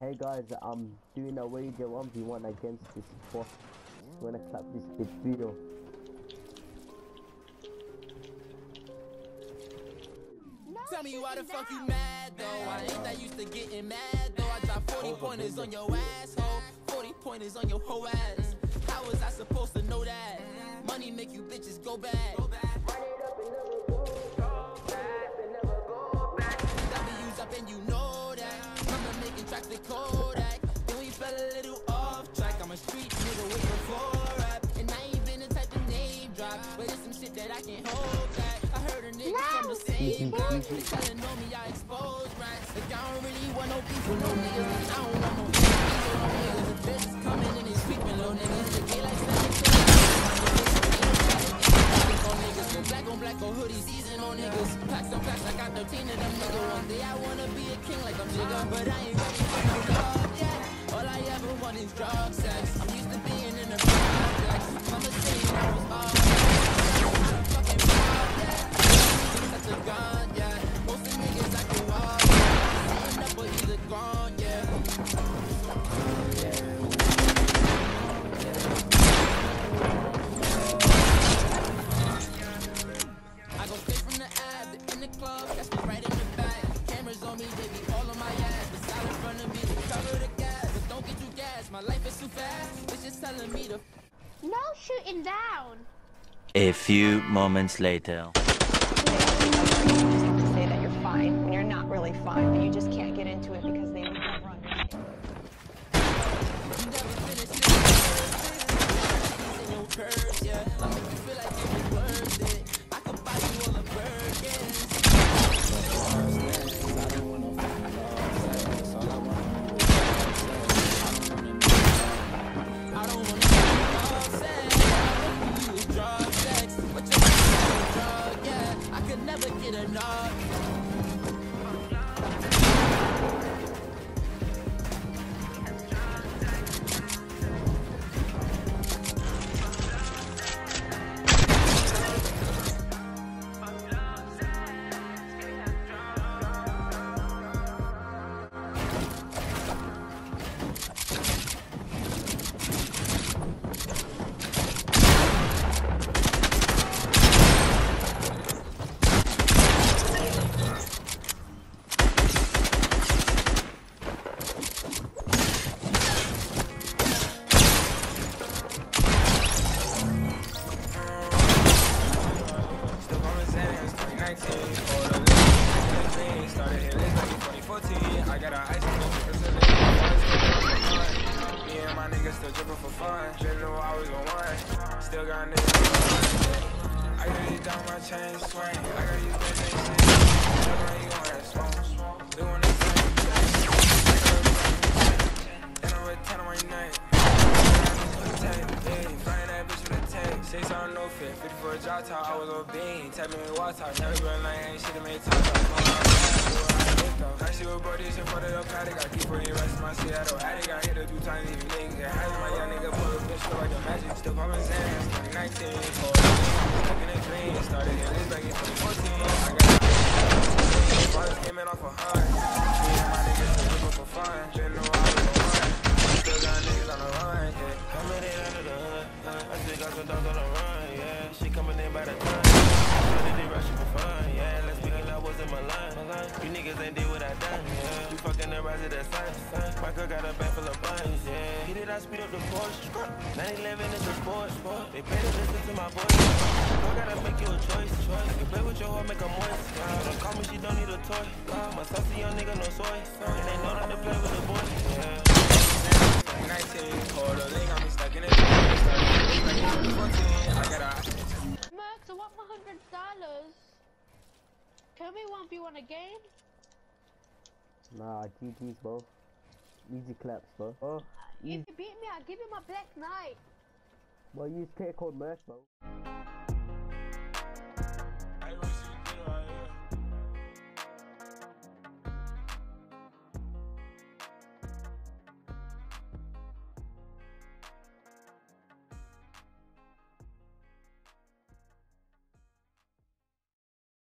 Hey guys, I'm doing a wager 1v1 against this boss. I'm gonna clap this big video. Tell me why the fuck you mad though? I ain't that used to getting mad though. I dropped 40 pointers on your asshole, 40 pointers on your whole ass. How was I supposed to know that? Money make you bitches go back. W's up and you know that. Remember making tracks with Kodak. Then we fell a little off track. I'm a street nigga waiting for rap. And I ain't been the type to name drop, but it's some shit that I can't hold back. I heard a nigga from the same block. They telling on me I expose rats. Like I don't really want no beef with no niggas. And I don't want no beef with no niggas. The bitch is coming and they sweeping little niggas. The gay like 7 black on black on hoodie season on niggas. Packs on packs, I got 13 of them niggas. One day I wanna be a king like I'm Jigga, but I ain't ready for no love yet. All I ever want is drug sex. I'm used to being in the projects. Mama saying I was all fucking wild, yeah. Such a gun, yeah. Most of niggas I can walk, yeah. Sitting up or either gone, yeah. I go straight from the ad in the club, catch me right in the back. Cameras on me, they be all on my ass. The side in front of me, they cover the gas. But don't get too gas, my life is too fast. It's just telling me to no shooting down. A few moments later. Say that you're fine when you're not really fine, but you just can't get into it because they never run. curves, yeah. I make you feel like it was worth it. I could buy you all the Birkins. I don't want no fucking love sex. All I want I don't want no love sex. All you is drug sex. But you're a drug, yeah. I could never get enough. I got an ice cream me and my niggas still dripping for fun. Didn't know I was gon' win. Still got niggas. I got these down my chain swing. I got these bitches shit. I know you gon' have smoke. Doing the same thing. And I'm with 10 on my neck. Flying that bitch with a tape. 6 on no fit. 50 for a drop top. I was on bean. Tapping me water. Never been like ain't shit that made top. I see what brought this in front of the paddock. I keep putting the rest of my Seattle attic. I hit her 2 times, even niggas get high. My young nigga pull a bitch, feel like the magic. Still poppin' Zans, 2019. Stuck in a dream, started in this back in 2014. I got fathers came in off a high. Me and my niggas still looking for fun. Didn't know I was gon' run. Still got niggas on the run, yeah. Coming in under the hood, I still got some dogs on the run, yeah. She coming in by the ton. They rushing for fun, yeah. Let's speak that was in my line. You niggas ain't did what I done, yeah. You fucking the rise of the sun. My girl got a bag full of buns, yeah. Hit it, I speed up the Porsche. 911 is a sport. They better listen to my voice. Girl gotta make you a choice. You can play with your heart, make her moist. Don't call me, she don't need a toy. My saucy young nigga, no soy. And they know not to play with the boy, yeah. 19, hold a link, I'm stuck in it. I got a Merkzz, I want my $100. Can we 1v1 again? Nah, GG's, bro. Easy claps, bro. Oh, If you beat me, I'll give you my Black Knight. well, use code Merkzz, bro.